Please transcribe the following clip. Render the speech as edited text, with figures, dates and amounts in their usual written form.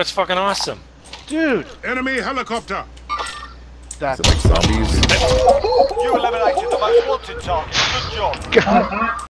That's fucking awesome. Dude! Enemy helicopter! That's Is it like zombies? You eliminated the most wanted target. Good job. God.